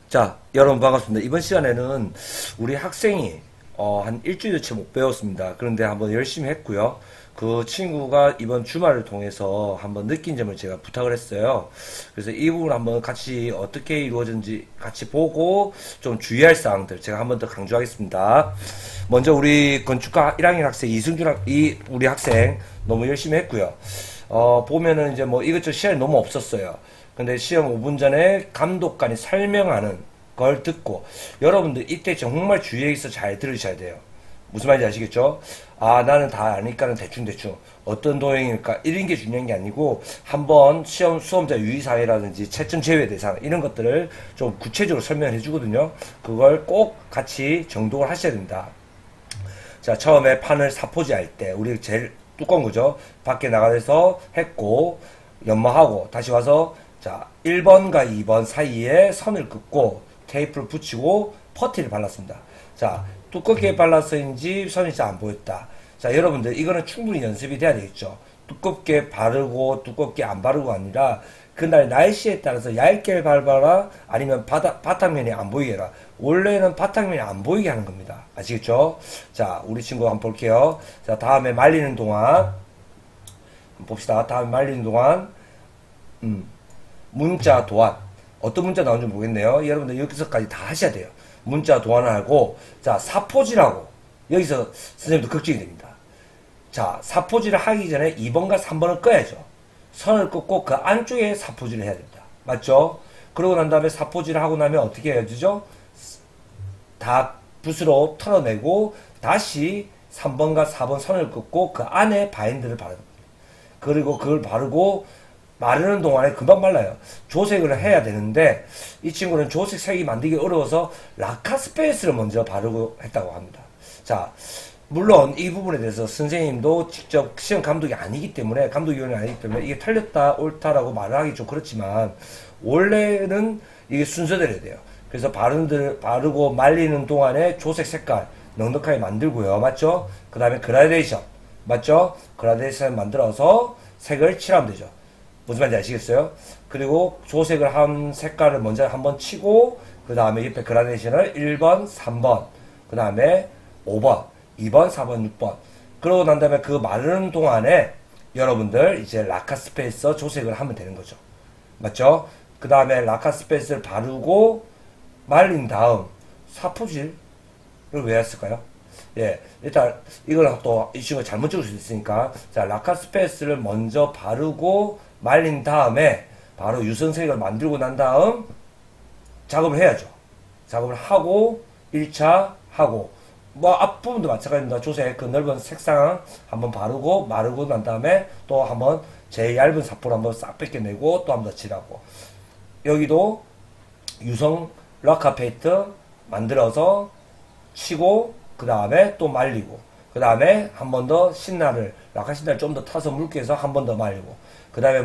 자, 여러분 반갑습니다. 이번 시간에는 우리 학생이 한 일주일치 못 배웠습니다. 그런데 한번 열심히 했고요. 그 친구가 이번 주말을 통해서 한번 느낀 점을 제가 부탁을 했어요. 그래서 이 부분 한번 같이 어떻게 이루어졌는지 같이 보고 좀 주의할 사항들 제가 한번 더 강조하겠습니다. 먼저 우리 건축과 1학년 학생 우리 학생 너무 열심히 했고요. 보면은 이제 뭐 이것저것 시간이 너무 없었어요. 근데 시험 5분 전에 감독관이 설명하는 걸 듣고 여러분들 이때 정말 주의해서 잘 들으셔야 돼요. 무슨 말인지 아시겠죠? 아, 나는 다 아니까는 대충대충 어떤 도형일까 이런 게 중요한 게 아니고 한번 수험자 유의사항이라든지 채점 제외 대상 이런 것들을 좀 구체적으로 설명을 해주거든요. 그걸 꼭 같이 정독을 하셔야 됩니다. 자, 처음에 판을 사포지 할 때 우리 제일 두꺼운 거죠. 밖에 나가서 했고 연마하고 다시 와서 자 1번과 2번 사이에 선을 긋고 테이프를 붙이고 퍼티를 발랐습니다. 자, 두껍게 발라서인지 선이 잘 안 보였다. 자, 여러분들 이거는 충분히 연습이 돼야 되겠죠. 두껍게 바르고 두껍게 안 바르고 아니라 그날 날씨에 따라서 얇게 밟아라 아니면 바탕면이 안 보이게 해라. 원래는 바탕면이 안 보이게 하는 겁니다. 아시겠죠? 자, 우리 친구 한번 볼게요. 자, 다음에 말리는 동안 봅시다. 다음에 말리는 동안 문자 도안 어떤 문자 나온지 모르겠네요. 여러분들 여기서까지 다 하셔야 돼요. 문자 도안을 하고 자 사포질하고 여기서 선생님도 걱정이 됩니다. 자 사포질을 하기 전에 2번과 3번을 꺼야죠. 선을 긋고 그 안쪽에 사포질을 해야 됩니다. 맞죠? 그러고 난 다음에 사포질을 하고 나면 어떻게 해야 되죠? 다 붓으로 털어내고 다시 3번과 4번 선을 긋고 그 안에 바인드를 바릅니다. 그리고 그걸 바르고 마르는 동안에 금방 말라요. 조색을 해야 되는데 이 친구는 조색 색이 만들기 어려워서 라카스페이스를 먼저 바르고 했다고 합니다. 자, 물론 이 부분에 대해서 선생님도 직접 시험 감독이 아니기 때문에 감독위원이 아니기 때문에 이게 틀렸다 옳다라고 말을 하기 좀 그렇지만 원래는 이게 순서대로 돼요. 그래서 바르고 말리는 동안에 조색 색깔 넉넉하게 만들고요. 맞죠? 그 다음에 그라데이션 맞죠? 그라데이션 만들어서 색을 칠하면 되죠. 무슨 말인지 아시겠어요? 그리고 조색을 한 색깔을 먼저 한번 치고 그 다음에 옆에 그라데이션을 1번, 3번 그 다음에 5번, 2번, 4번, 6번 그러고 난 다음에 그 마르는 동안에 여러분들 이제 라카스페이스 조색을 하면 되는 거죠. 맞죠? 그 다음에 라카스페이스를 바르고 말린 다음 사포질을 왜 했을까요? 예, 일단 이걸 또 이 친구가 잘못 찍을 수 있으니까 자 라카스페이스를 먼저 바르고 말린 다음에 바로 유선색을 만들고 난 다음 작업을 해야죠. 작업을 하고 1차 하고 뭐 앞부분도 마찬가지입니다. 조색 그 넓은 색상 한번 바르고 마르고 난 다음에 또 한번 제일 얇은 사포를 한번 싹 뺏겨내고 또 한번 더 칠하고 여기도 유성 라카 페인트 만들어서 치고 그 다음에 또 말리고 그 다음에 한 번 더 신나를 라카 신나를 좀 더 타서 묽게 해서 한 번 더 말리고 그 다음에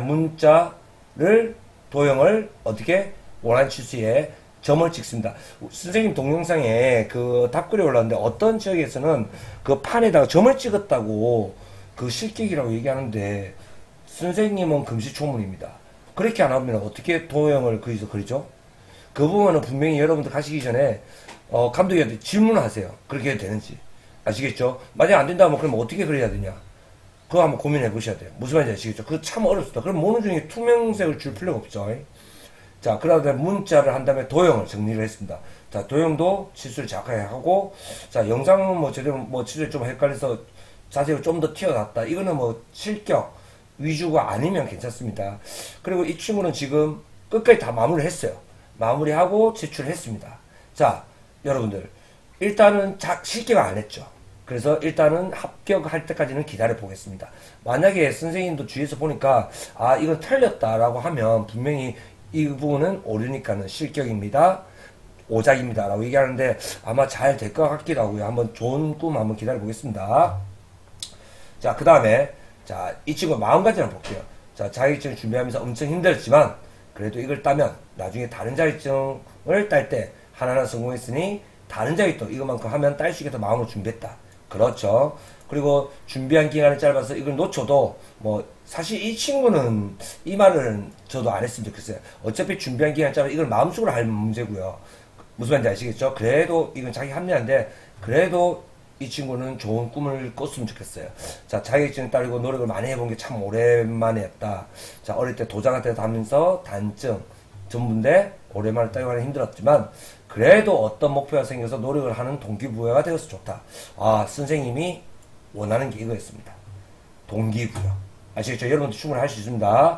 문자를 도형을 어떻게 원하는 치수에 점을 찍습니다. 선생님 동영상에 그 답글이 올라왔는데 어떤 지역에서는 그 판에다가 점을 찍었다고 그 실격이라고 얘기하는데 선생님은 금시초문입니다. 그렇게 안 하면 어떻게 도형을 거기서 그리죠? 그 부분은 분명히 여러분들 가시기 전에 감독님한테 질문을 하세요. 그렇게 해도 되는지. 아시겠죠? 만약 안 된다면 그럼 어떻게 그려야 되냐? 그거 한번 고민해 보셔야 돼요. 무슨 말인지 아시겠죠? 그거 참 어렵습니다. 그럼 모는 중에 투명색을 줄 필요가 없죠. 자, 그 다음에 문자를 한 다음에 도형을 정리를 했습니다. 자, 도형도 치수를 정확하게 하고, 자, 영상은 뭐 제대로 치수를 좀 헷갈려서 자세히 좀 더 튀어났다. 이거는 뭐 실격 위주가 아니면 괜찮습니다. 그리고 이 친구는 지금 끝까지 다 마무리를 했어요. 마무리하고 제출을 했습니다. 자, 여러분들. 일단은 실격 안 했죠. 그래서 일단은 합격할 때까지는 기다려 보겠습니다. 만약에 선생님도 주위에서 보니까 아 이건 틀렸다라고 하면 분명히 이 부분은 오류니까는 실격입니다. 오작입니다. 라고 얘기하는데 아마 잘 될 것 같기도 하고요. 한번 좋은 꿈 한번 기다려 보겠습니다. 자, 그 다음에 자, 이 친구 마음가짐을 볼게요. 자, 자격증 준비하면서 엄청 힘들었지만 그래도 이걸 따면 나중에 다른 자격증을 딸 때 하나하나 성공했으니 다른 자격증 이것만큼 하면 딸 수 있겠다 마음을 준비했다. 그렇죠. 그리고 준비한 기간이 짧아서 이걸 놓쳐도 뭐 사실 이 친구는 이 말은 저도 안 했으면 좋겠어요. 어차피 준비한 기간이 짧아 이걸 마음속으로 할 문제고요. 무슨 말인지 아시겠죠? 그래도 이건 자기 합리화인데 그래도 이 친구는 좋은 꿈을 꿨으면 좋겠어요. 자, 자격증 따르고 노력을 많이 해본 게 참 오랜만에 했다. 자, 어릴 때 도장한테 다면서 단증 전부인데 오랜만에 따고 하는 힘들었지만 그래도 어떤 목표가 생겨서 노력을 하는 동기부여가 되어서 좋다. 아, 선생님이 원하는 게 이거였습니다. 동기부여. 아시겠죠? 여러분도 충분히 할 수 있습니다.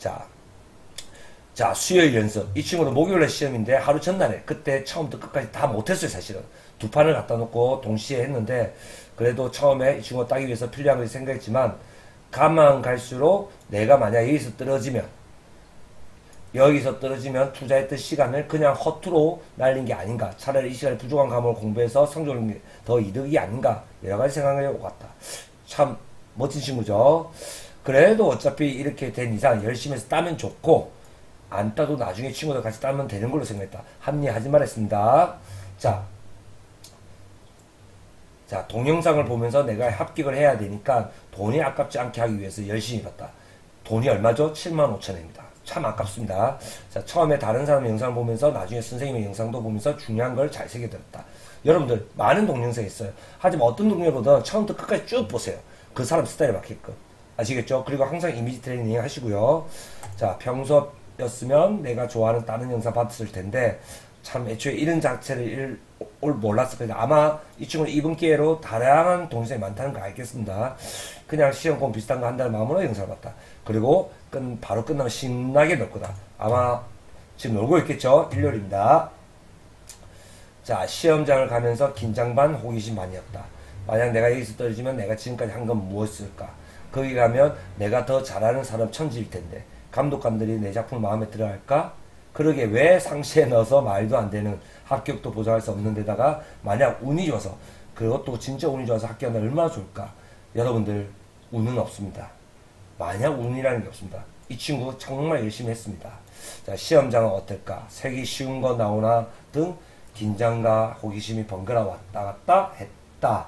자, 수요일 연습. 이 친구도 목요일에 시험인데 하루 전날에 그때 처음부터 끝까지 다 못했어요, 사실은. 두 판을 갖다 놓고 동시에 했는데 그래도 처음에 이 친구가 따기 위해서 필요한 것이 생각했지만 가만 갈수록 내가 만약 여기서 떨어지면 투자했던 시간을 그냥 허투루 날린 게 아닌가. 차라리 이 시간에 부족한 과목을 공부해서 성적을 더 이득이 아닌가. 여러 가지 생각을 해보고 갔다. 참 멋진 친구죠. 그래도 어차피 이렇게 된 이상 열심히 해서 따면 좋고 안 따도 나중에 친구들 같이 따면 되는 걸로 생각했다. 합리하지 말았습니다. 자, 동영상을 보면서 내가 합격을 해야 되니까 돈이 아깝지 않게 하기 위해서 열심히 봤다. 돈이 얼마죠? 75,000원입니다. 참 아깝습니다. 자, 처음에 다른 사람의 영상을 보면서 나중에 선생님의 영상도 보면서 중요한 걸 잘 새겨들었다. 여러분들 많은 동영상이 있어요. 하지만 어떤 동영상보다 처음부터 끝까지 쭉 보세요. 그 사람 스타일에 맞게끔. 아시겠죠? 그리고 항상 이미지 트레이닝 하시고요. 자, 평소였으면 내가 좋아하는 다른 영상 봤을 텐데 참 애초에 이런 자체를 몰랐을 거예요. 아마 이 친구는 이번 기회로 다양한 동영상이 많다는 걸 알겠습니다. 그냥 시험 공 비슷한 거 한다는 마음으로 영상을 봤다. 그리고 바로 끝나면 신나게 놀 거다. 아마 지금 놀고 있겠죠? 일요일입니다. 자, 시험장을 가면서 긴장 반 호기심 반이었다. 만약 내가 여기서 떨어지면 내가 지금까지 한 건 무엇일까? 거기 가면 내가 더 잘하는 사람 천지일 텐데 감독관들이 내 작품을 마음에 들어 할까? 그러게 왜 상시에 넣어서 말도 안 되는 합격도 보장할 수 없는 데다가 만약 운이 좋아서 그것도 진짜 운이 좋아서 합격하면 얼마나 좋을까? 여러분들 운은 없습니다. 만약 운이라는 게 없습니다. 이 친구 정말 열심히 했습니다. 자, 시험장은 어떨까? 색이 쉬운 거 나오나 등 긴장과 호기심이 번갈아 왔다 갔다 했다.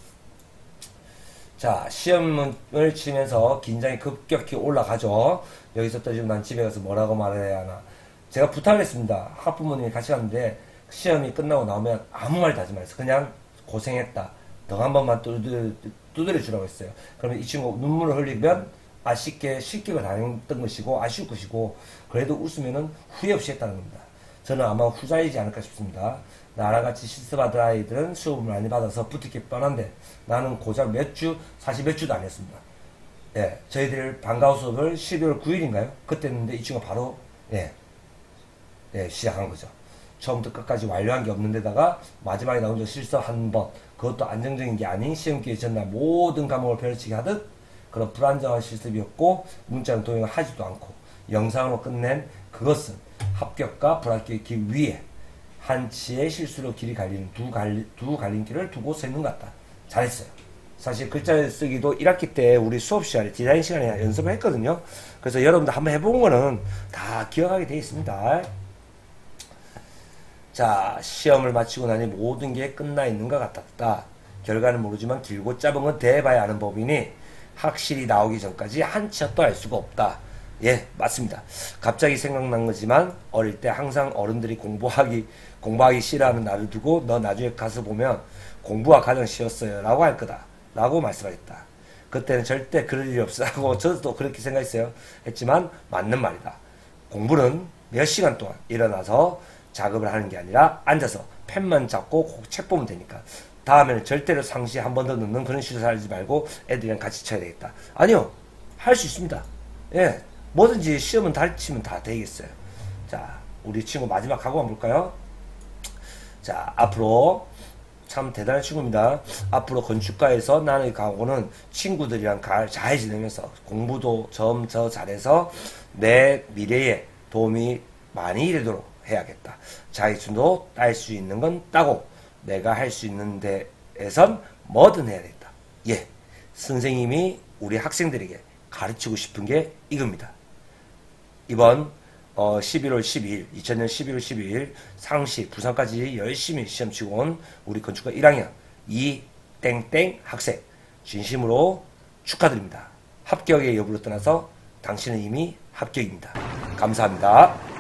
자, 시험을 치면서 긴장이 급격히 올라가죠. 여기서 떨어지면 난 집에 가서 뭐라고 말해야 하나. 제가 부탁을 했습니다. 학부모님이 같이 갔는데 시험이 끝나고 나오면 아무 말도 하지 말았어요. 그냥 고생했다. 너 한 번만 두드려 주라고 했어요. 그러면 이 친구 눈물을 흘리면 아쉽게 실격을 당했던 것이고 아쉬울 것이고 그래도 웃으면은 후회 없이 했다는 겁니다. 저는 아마 후자이지 않을까 싶습니다. 나랑 같이 실습하던 아이들은 수업을 많이 받아서 붙을 뻔한데 나는 고작 사실 몇 주도 안 했습니다. 예, 저희들 방과후 수업을 12월 9일인가요? 그때 했는데 이 친구가 바로 시작한 거죠. 처음부터 끝까지 완료한 게 없는 데다가 마지막에 나온 적 실수 한 번, 그것도 안정적인 게 아닌 시험 기회 전날 모든 과목을 벼르치기 하듯 그런 불안정한 실습이었고 문자는 도용을 하지도 않고 영상으로 끝낸 그것은 합격과 불합격이기 위해 한치의 실수로 길이 갈리는 두 갈림길을 두고 서 있는 것 같다. 잘했어요. 사실 글자 쓰기도 1학기 때 우리 수업 시간에 디자인 시간에 연습을 했거든요. 그래서 여러분들 한번 해본 거는 다 기억하게 되어 있습니다. 자, 시험을 마치고 나니 모든 게 끝나 있는 것 같았다. 결과는 모르지만 길고 짧은 건 대봐야 하는 법이니 확실히 나오기 전까지 한치도 알 수가 없다. 예, 맞습니다. 갑자기 생각난 거지만 어릴 때 항상 어른들이 공부하기 싫어하는 나를 두고 너 나중에 가서 보면 공부가 가장 쉬웠어요 라고 할 거다 라고 말씀하셨다. 그때는 절대 그럴 일이 없어 하고 저도 그렇게 생각했어요. 했지만 맞는 말이다. 공부는 몇 시간 동안 일어나서 작업을 하는 게 아니라 앉아서 펜만 잡고 책 보면 되니까 다음에는 절대로 상시 한 번 더 넣는 그런 식으로 살지 말고 애들이랑 같이 쳐야 되겠다. 아니요, 할 수 있습니다. 예, 뭐든지 시험은 다 치면 다 되겠어요. 자, 우리 친구 마지막 각오 한번 볼까요? 자, 앞으로 참 대단한 친구입니다. 앞으로 건축가에서 나의 각오는 친구들이랑 잘 지내면서 공부도 점저 잘해서 내 미래에 도움이 많이 되도록 해야겠다. 자격증도 딸 수 있는 건 따고 내가 할 수 있는 데에선 뭐든 해야겠다. 예, 선생님이 우리 학생들에게 가르치고 싶은 게 이겁니다. 이번 11월 12일 2000년 11월 12일 상시 부산까지 열심히 시험 치고 온 우리 건축가 1학년 이땡땡 학생 진심으로 축하드립니다. 합격의 여부를 떠나서 당신은 이미 합격입니다. 감사합니다.